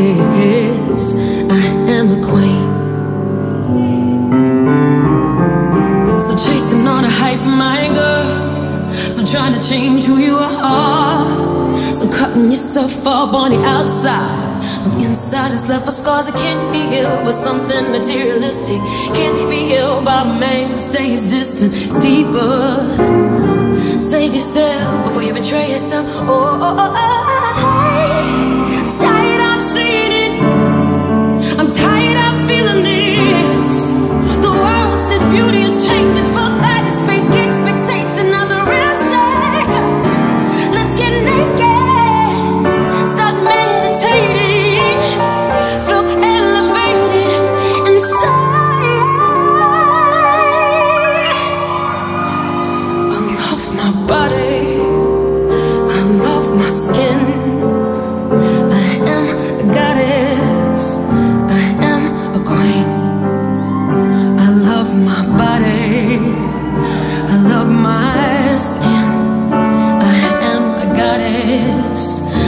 goddess, I am a queen. So chasing all the hype, my girl. So trying to change who you are. So cutting yourself up on the outside. On the inside is left with scars that can't be healed with something materialistic. Can't be healed by man who stays distant. It's deeper. Save yourself before you betray yourself. Oh, oh, oh, oh. I'm tired of seeing it. I'm tired of feeling this. The world says beauty is changing. For that is fake expectation of the real shit. Let's get naked. Start meditating. Feel elevated inside. I love my body. I love my skin. I am a goddess. I am a queen. I love my body. I love my skin. I am a goddess.